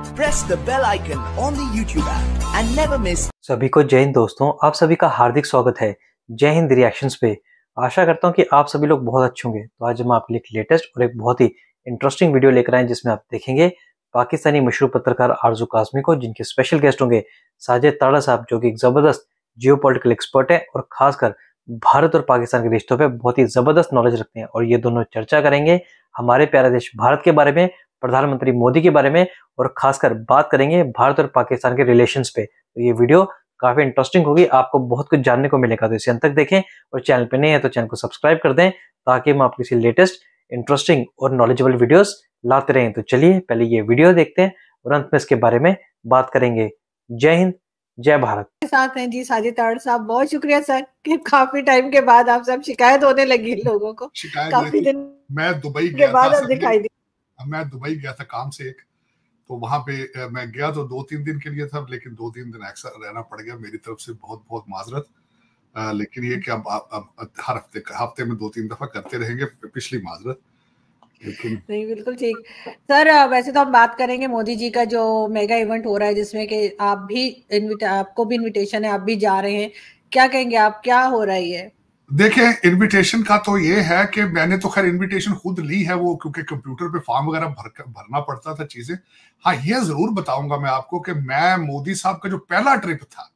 Press the bell icon on the YouTube app and never miss. सभी को जय हिंद दोस्तों, आप सभी का हार्दिक स्वागत है जय हिंद रिएक्शंस पे। आशा करता हूँ कि आप सभी लोग बहुत अच्छे होंगे। तो आज हम आपके लिए एक लेटेस्ट और एक बहुत ही इंटरेस्टिंग वीडियो लेकर आए जिसमें आप देखेंगे पाकिस्तानी मशहूर पत्रकार आरजू काज़मी को, जिनके स्पेशल गेस्ट होंगे साजिद ताड़ा साहब, जो कि एक जबरदस्त जियोपॉलिटिकल एक्सपर्ट है और खासकर भारत और पाकिस्तान के रिश्तों पे बहुत ही जबरदस्त नॉलेज रखते हैं। और ये दोनों चर्चा करेंगे हमारे प्यारे देश भारत के बारे में, प्रधानमंत्री मोदी के बारे में, और खासकर बात करेंगे भारत और पाकिस्तान के रिलेशंस पे। तो ये वीडियो काफी इंटरेस्टिंग होगी, आपको बहुत कुछ जानने को मिलेगा। तो इसे अंत तक देखें और चैनल पे नए हैं तो चैनल को सब्सक्राइब कर दें ताकि हम आपको इसी लेटेस्ट इंटरेस्टिंग और नॉलेजेबल वीडियोस लाते रहें। तो चलिए पहले ये वीडियो देखते हैं और अंत में इसके बारे में बात करेंगे। जय हिंद, जय भारत। साथ हैं जी साजिद ताड़ साहब। बहुत शुक्रिया सर कि काफी टाइम के बाद आप सब शिकायत होने लगी लोगों को। काफी दिन मैं दुबई के बाद अब दिखाई दी। मैं दुबई गया था काम से, तो वहां पे मैं गया तो 2-3 दिन के लिए था, लेकिन 2-3 दिन एक्स्ट्रा रहना पड़ गया। मेरी तरफ से बहुत बहुत माजरत। लेकिन ये कि अब हर हफ्ते में 2-3 दफा करते रहेंगे, पिछली माजरत। नहीं, बिल्कुल ठीक सर। वैसे तो हम बात करेंगे मोदी जी का जो मेगा इवेंट हो रहा है, जिसमें कि आपको भी इनविटेशन है, आप भी जा रहे हैं। क्या कहेंगे आप, क्या हो रहा है? देखें, इनविटेशन का तो ये है कि मैंने तो खैर इनविटेशन खुद ली है, वो क्योंकि कंप्यूटर पे फॉर्म वगैरह भरना पड़ता था चीजें। हाँ, ये जरूर बताऊंगा मैं आपको कि मैं मोदी साहब का जो पहला ट्रिप था,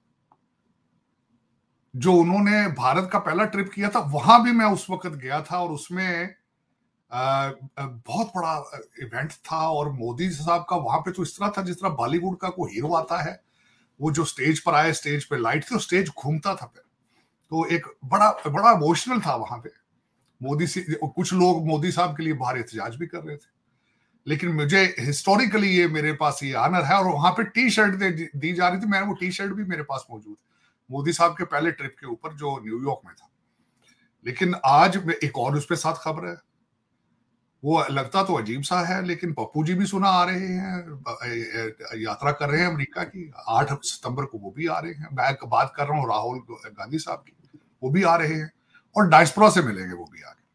जो उन्होंने भारत का पहला ट्रिप किया था, वहां भी मैं उस वक्त गया था और उसमें बहुत बड़ा इवेंट था। और मोदी साहब का वहां पे तो इस तरह था जिस तरह बॉलीवुड का कोई हीरो आता है। वो जो स्टेज पर आए, स्टेज पे लाइट थी और स्टेज घूमता था फिर, तो एक बड़ा इमोशनल था वहां पे। कुछ लोग मोदी साहब के लिए बाहर एहतजाज भी कर रहे थे, लेकिन मुझे हिस्टोरिकली ये मेरे पास ये ऑनर है। और वहां पे टी शर्ट दी जा रही थी, मैं वो टी शर्ट भी मेरे पास मौजूद है मोदी साहब के पहले ट्रिप के ऊपर जो न्यूयॉर्क में था। लेकिन आज एक और उस पे साथ खबर है, वो लगता तो अजीब सा है, लेकिन पप्पू जी भी सुना आ रहे हैं, यात्रा कर रहे हैं अमेरिका की। 8 सितंबर को वो भी आ रहे हैं। मैं बात कर रहा हूँ राहुल गांधी साहब की, वो भी आ रहे हैं और डायस्पोरा से मिलेंगे वो भी आगे।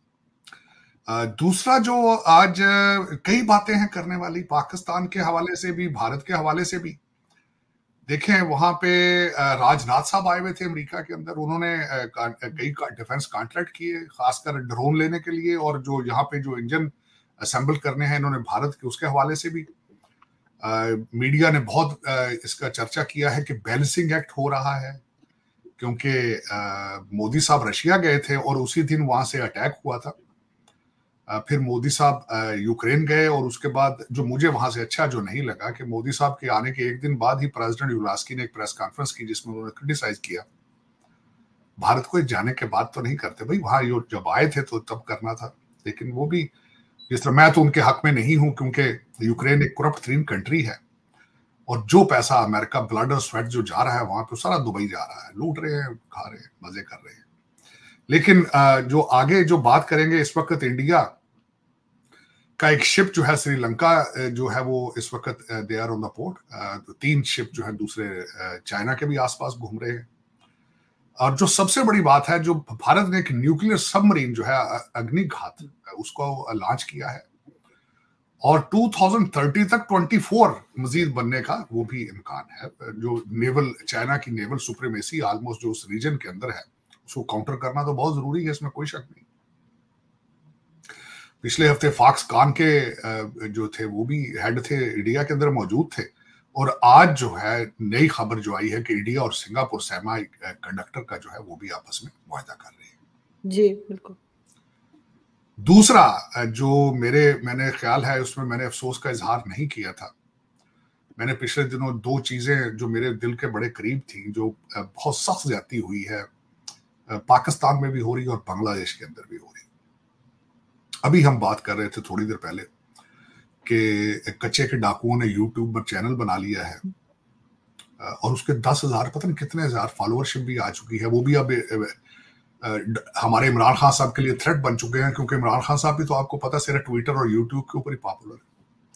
दूसरा जो आज कई बातें हैं करने वाली, पाकिस्तान के हवाले से भी, भारत के हवाले से भी। देखें, वहां पे राजनाथ साहब आए हुए थे अमेरिका के अंदर। उन्होंने कई डिफेंस कॉन्ट्रैक्ट किए, खासकर ड्रोन लेने के लिए, और जो यहाँ पे जो इंजन असेंबल करने हैं इन्होंने भारत के, उसके हवाले से भी मीडिया ने बहुत इसका चर्चा किया है कि बैलेंसिंग एक्ट हो रहा है, क्योंकि मोदी साहब रशिया गए थे और उसी दिन वहां से अटैक हुआ था। फिर मोदी साहब यूक्रेन गए, और उसके बाद जो मुझे वहां से अच्छा जो नहीं लगा कि मोदी साहब के आने के एक दिन बाद ही प्रेसिडेंट युलास्की ने एक प्रेस कॉन्फ्रेंस की जिसमें उन्होंने क्रिटिसाइज किया भारत को। जाने के बाद तो नहीं करते भाई, वहां जब आए थे तो तब करना था। लेकिन वो भी जिस तरह, मैं तो उनके हक में नहीं हूं, क्योंकि यूक्रेन एक करप्ट तरीन कंट्री है और जो पैसा अमेरिका ब्लड और स्वेट जो जा रहा है वहां पे, सारा दुबई जा रहा है। लूट रहे हैं, खा रहे हैं, मजे कर रहे हैं। लेकिन जो आगे जो बात करेंगे, इस वक्त इंडिया का एक शिप जो है श्रीलंका जो है वो इस वक्त they are on the port. 3 ship जो है दूसरे चाइना के भी आसपास घूम रहे हैं। और जो सबसे बड़ी बात है, जो भारत ने एक न्यूक्लियर सबमरीन जो है अग्निघात, उसको लॉन्च किया है और 2030 तक 24 मजीद बनने का वो भी इम्कान है। जो नेवल, चाइना की नेवल सुप्रीमेसी ऑलमोस्ट जो उस रीजन के अंदर है, उसको काउंटर करना तो बहुत जरूरी है, इसमें कोई शक नहीं। पिछले हफ्ते फॉक्सकॉन के जो थे वो भी हेड थे, इंडिया के अंदर मौजूद थे। और आज जो है नई खबर जो आई है कि इंडिया और सिंगापुर सेमी कंडक्टर का जो है वो भी आपस में मुआहदा कर रहे हैं। जी बिल्कुल। दूसरा जो मैंने ख्याल है, उसमें मैंने अफसोस का इजहार नहीं किया था। मैंने पिछले दिनों 2 चीजें जो मेरे दिल के बड़े करीब थी, जो बहुत सख्त ज्यादती हुई है, पाकिस्तान में भी हो रही है और बांग्लादेश के अंदर भी हो रही है। अभी हम बात कर रहे थे थोड़ी देर पहले कि कच्चे के डाकुओं ने यूट्यूब पर चैनल बना लिया है और उसके 10,000 पता नहीं कितने हजार फॉलोअरशिप भी आ चुकी है। वो भी अब हमारे इमरान खान साहब के लिए थ्रेट बन चुके हैं, क्योंकि इमरान खान साहब भी तो आपको पता सिर्फ ट्विटर और यूट्यूब के ऊपर ही पॉपुलर है।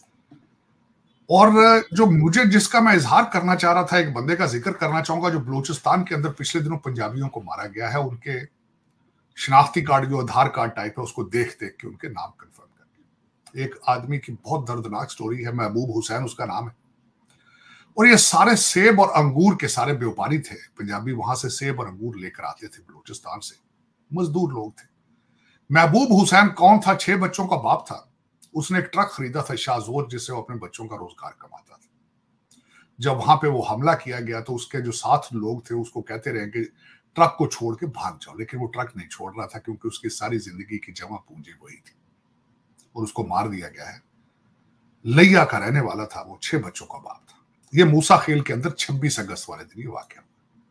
और जो मुझे जिसका मैं इजहार करना चाह रहा था, एक बंदे का जिक्र करना चाहूंगा जो बलूचिस्तान के अंदर पिछले दिनों पंजाबियों को मारा गया है। उनके शनाख्ती कार्ड जो आधार कार्ड टाइप है उसको देख देख के उनके नाम कंफर्म करके एक आदमी की बहुत दर्दनाक स्टोरी है, महबूब हुसैन उसका नाम है। और ये सारे सेब और अंगूर के सारे व्यापारी थे पंजाबी, वहां से सेब और अंगूर लेकर आते थे बलूचिस्तान से, मजदूर लोग थे। महबूब हुसैन कौन था? 6 बच्चों का बाप था। उसने एक ट्रक खरीदा था शाहजोर, जिससे वो अपने बच्चों का रोजगार कमाता था। जब वहां पे वो हमला किया गया तो उसके जो साथ लोग थे उसको कहते रहे कि ट्रक को छोड़ के भाग जाओ, लेकिन वो ट्रक नहीं छोड़ रहा था क्योंकि उसकी सारी जिंदगी की जमा पूंजी वही थी, और उसको मार दिया गया है। लैया का रहने वाला था वो, 6 बच्चों का बाप था। ये मूसा खेल के अंदर 26 अगस्त वाले दिन ये वाकया।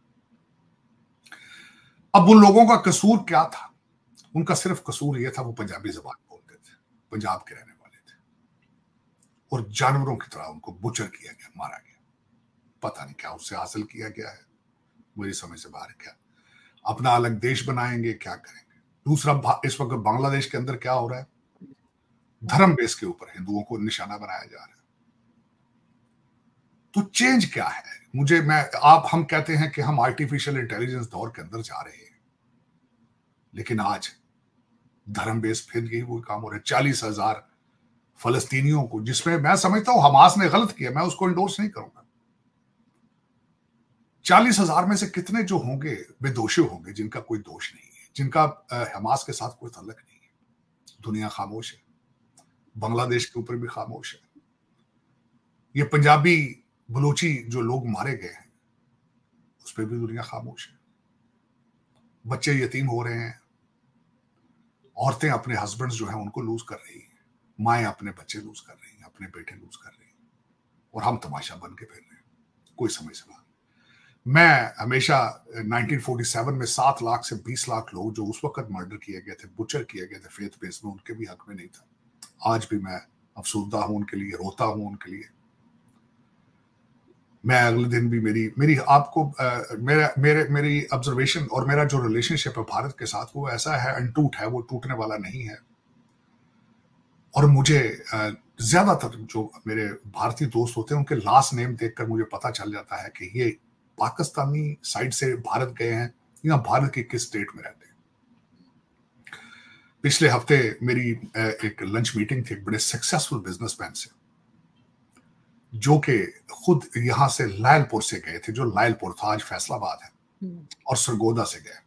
अब उन लोगों का कसूर क्या था? उनका सिर्फ कसूर यह था वो पंजाबी जबान बोलते थे, पंजाब के रहने वाले थे, और जानवरों की तरह उनको बुचर किया गया, मारा गया। पता नहीं क्या उससे हासिल किया गया है, मेरी समझ से बाहर। क्या अपना अलग देश बनाएंगे, क्या करेंगे? दूसरा, इस वक्त बांग्लादेश के अंदर क्या हो रहा है? धर्म बेस के ऊपर हिंदुओं को निशाना बनाया जा रहा है। तो चेंज क्या है? हम कहते हैं कि हम आर्टिफिशियल इंटेलिजेंस दौर के अंदर जा रहे हैं, लेकिन आज धर्म बेस फिर यही वो काम हो रहा है। 40,000 फलस्तीनियों को, जिसमें मैं समझता हूं हमास ने गलत किया, मैं उसको इंडोर्स नहीं करूंगा। 40,000 में से कितने जो होंगे बेदोषी होंगे, जिनका कोई दोष नहीं है, जिनका हमास के साथ कोई ताल्लुक नहीं है। दुनिया खामोश है, बांग्लादेश के ऊपर भी खामोश है। ये पंजाबी बलूची जो लोग मारे गए हैं उस पर भी दुनिया खामोश है। बच्चे यतीम हो रहे हैं, औरतें अपने हस्बैंड्स जो हैं उनको लूज कर रही हैं, माएँ अपने बच्चे लूज कर रही हैं, अपने बेटे लूज कर रही हैं, और हम तमाशा बन के फिर रहे हैं। कोई समझ से बाहर। मैं हमेशा 1947 में 7 लाख से 20 लाख लोग जो उस वक्त मर्डर किए गए थे, बुचर किए गए थे फेथ बेस में, उनके भी हक में नहीं था। आज भी मैं अफसुर्दा हूं उनके लिए, रोता हूं उनके लिए। मैं अगले दिन भी मेरी आपको मेरी ऑब्जर्वेशन और मेरा जो रिलेशनशिप है भारत के साथ वो ऐसा है, अनटूट है, वो टूटने वाला नहीं है। और मुझे ज्यादातर जो मेरे भारतीय दोस्त होते हैं उनके लास्ट नेम देखकर मुझे पता चल जाता है कि ये पाकिस्तानी साइड से भारत गए हैं या भारत के किस स्टेट में रहते हैं। पिछले हफ्ते मेरी एक लंच मीटिंग थी एक बड़े सक्सेसफुल बिजनेसमैन से, जो कि खुद यहां से लायलपुर से गए थे, जो लायलपुर था आज फैसलाबाद है, और सरगोदा से गए।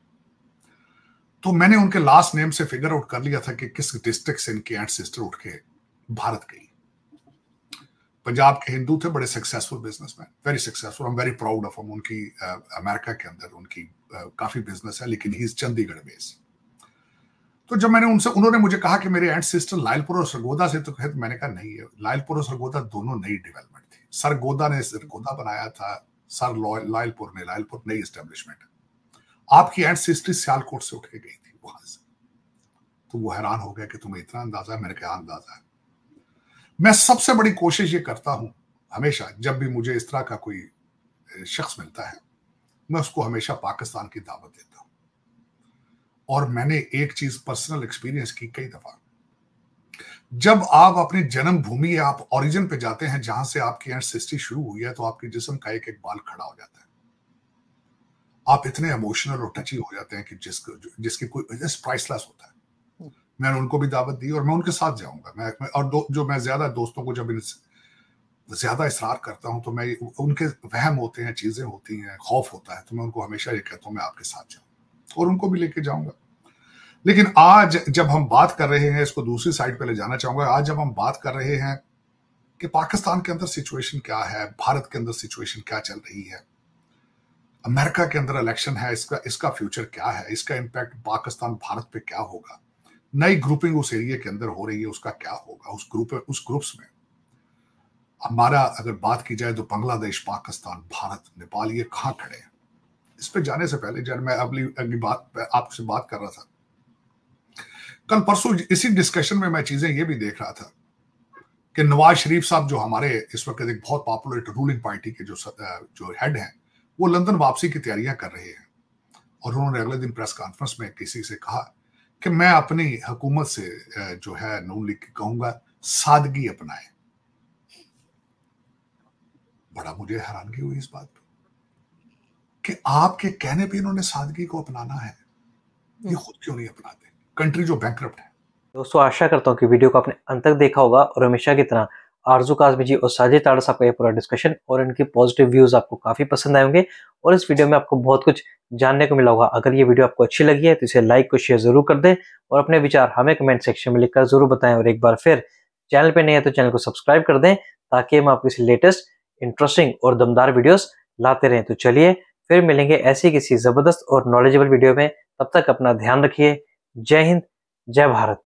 तो मैंने उनके लास्ट नेम से फिगर आउट कर लिया था कि किस डिस्ट्रिक्ट से इनकी एंड सिस्टर उठ के भारत गई। पंजाब के हिंदू थे, बड़े successful businessman, very successful, I am very proud of him. उनकी अमेरिका के अंदर उनकी काफी बिजनेस है, लेकिन ही इज चंडीगढ़ बेस्ड। तो जब उन्होंने मुझे कहा कि मेरे एंड सिस्टर लायलपुर और सरगोदा से, तो मैंने कहा नहीं है, लायलपुर और सरगोदा दोनों नई डेवलपमेंट थी। सरगोदा ने सरगोदा बनाया था, लायलपुर ने लायलपुर नई एस्टेब्लिशमेंट। आपकी एंड सिस्टर सियालकोट से उठ के गई थी वहां से। तो वो हैरान हो गया कि तुम्हें इतना अंदाजा है। मैंने कहा अंदाजा है। मैं सबसे बड़ी कोशिश ये करता हूं हमेशा, जब भी मुझे इस तरह का कोई शख्स मिलता है, मैं उसको हमेशा पाकिस्तान की दावत देता हूं। और मैंने एक चीज पर्सनल एक्सपीरियंस की कई दफा, जब आप अपनी जन्मभूमि या आप ओरिजिन पे जाते हैं जहां से आपकी एंसेस्ट्री शुरू हुई है, तो आपके जिस्म का एक एक बाल खड़ा हो जाता है। आप इतने इमोशनल और टची हो जाते हैं कि जिसकी कोई प्राइसलेस होता है। मैंने उनको भी दावत दी और मैं उनके साथ जाऊंगा। जो मैं ज्यादा दोस्तों को जब ज्यादा इसरार करता हूं तो मैं उनके वहम होते हैं, चीजें होती हैं, खौफ होता है, तो मैं उनको हमेशा ये कहता हूं मैं आपके साथ जाऊंगा और उनको भी लेके जाऊंगा। लेकिन आज जब हम बात कर रहे हैं, इसको दूसरी साइड पे ले जाना चाहूंगा, आज जब हम बात कर रहे हैं कि पाकिस्तान के अंदर सिचुएशन क्या है, भारत के अंदर सिचुएशन क्या चल रही है, अमेरिका के अंदर इलेक्शन है, इसका फ्यूचर क्या है, इसका इम्पैक्ट पाकिस्तान भारत पे क्या होगा, नई ग्रुपिंग उस एरिया के अंदर हो रही है, उसका क्या होगा, उस ग्रुप्स में हमारा अगर बात की जाए तो बांग्लादेश, पाकिस्तान, भारत, नेपाल, ये कहां खड़े हैं। इस पे जाने से पहले जब मैं अगली बात आपसे बात कर रहा था, कल परसों इसी डिस्कशन में मैं चीजें ये भी देख रहा था कि नवाज शरीफ साहब जो हमारे इस वक्त एक बहुत पॉपुलर रूलिंग पार्टी के जो हेड हैं, वो लंदन वापसी की तैयारियां कर रहे हैं। और उन्होंने अगले दिन प्रेस कॉन्फ्रेंस में किसी से कहा कि मैं अपनी हुकूमत से जो है नून लीग कहूंगा सादगी अपनाए। बड़ा मुझे हैरानगी हुई इस बात पे कि आपके कहने पे इन्होंने सादगी को अपनाना है, ये खुद क्यों नहीं अपनाते। कंट्री जो बैंकरप्ट है, दोस्तों आशा करता हूँ कि वीडियो को आपने अंत तक देखा होगा और हमेशा की तरह आरजू काज़मी जी और साजिद ताड़ा साहब का ये पूरा डिस्कशन और इनके पॉजिटिव व्यूज आपको काफी पसंद आए होंगे और इस वीडियो में आपको बहुत कुछ जानने को मिला होगा। अगर ये वीडियो आपको अच्छी लगी है तो इसे लाइक और शेयर जरूर कर दें और अपने विचार हमें कमेंट सेक्शन में लिखकर जरूर बताएं। और एक बार फिर चैनल पे नहीं है तो चैनल को सब्सक्राइब कर दें ताकि हम आपको इसी लेटेस्ट इंटरेस्टिंग और दमदार वीडियोस लाते रहें। तो चलिए फिर मिलेंगे ऐसी किसी जबरदस्त और नॉलेजेबल वीडियो में। तब तक अपना ध्यान रखिए। जय हिंद, जय भारत।